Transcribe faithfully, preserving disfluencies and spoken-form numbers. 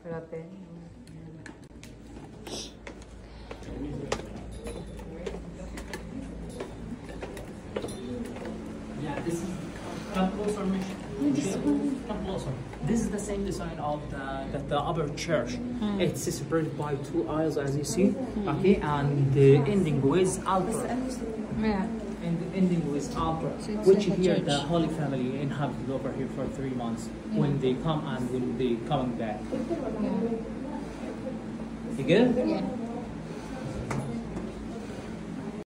Espérate. Yeah, this is. Come closer, Mish. This one. Come closer. This is the same design of the the, the upper church. Mm. It's separated by two aisles, as you see. Mm. Okay, and the ending with altar. Yeah. And the ending with altar, So which like here church. the Holy Family inhabited over here for three months. Yeah. When they come and when they coming back. Yeah. You good? Yeah.